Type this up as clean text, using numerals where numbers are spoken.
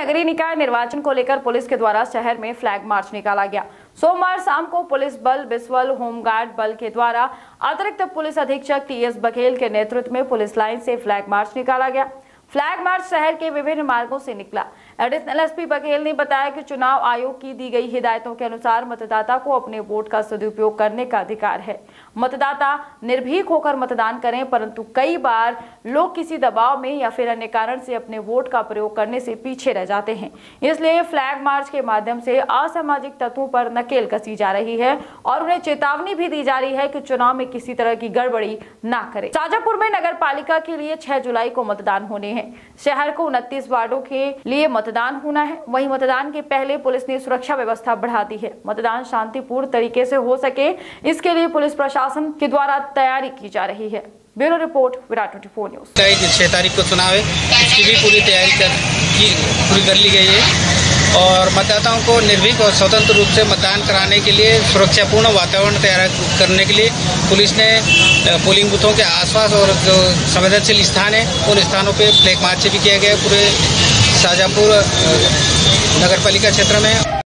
नगरीय निकाय निर्वाचन को लेकर पुलिस के द्वारा शहर में फ्लैग मार्च निकाला गया। सोमवार शाम को पुलिस बल बिस्वल होमगार्ड बल के द्वारा अतिरिक्त पुलिस अधीक्षक टीएस बघेल के नेतृत्व में पुलिस लाइन से फ्लैग मार्च निकाला गया। फ्लैग मार्च शहर के विभिन्न मार्गों से निकला। एडिशनल एसपी बघेल ने बताया कि चुनाव आयोग की दी गई हिदायतों के अनुसार मतदाता को अपने वोट का सदुपयोग करने का अधिकार है। मतदाता निर्भीक होकर मतदान करें, परंतु कई बार लोग किसी दबाव में या फिर अन्य कारण से अपने वोट का प्रयोग करने से पीछे रह जाते हैं। इसलिए फ्लैग मार्च के माध्यम से असामाजिक तत्वों पर नकेल कसी जा रही है और उन्हें चेतावनी भी दी जा रही है कि चुनाव में किसी तरह की गड़बड़ी ना करें। शाजापुर में नगर पालिका के लिए 6 जुलाई को मतदान होने हैं। शहर को 29 वार्डों के लिए मतदान होना है। वहीं मतदान के पहले पुलिस ने सुरक्षा व्यवस्था बढ़ा दी है। मतदान शांतिपूर्ण तरीके से हो सके, इसके लिए पुलिस प्रशासन के द्वारा तैयारी की जा रही है। Bureau report, Virat 24 news. 6 तारीख को चुनाव है, इसकी भी पूरी तैयारी पूरी कर ली गई है और मतदाताओं को निर्भीक और स्वतंत्र रूप से मतदान कराने के लिए सुरक्षापूर्ण वातावरण तैयार करने के लिए पुलिस ने पोलिंग बूथों के आसपास और जो संवेदनशील स्थान है उन स्थानों पे फ्लैग मार्च भी किया गया पूरे शाजापुर नगर पालिका क्षेत्र में।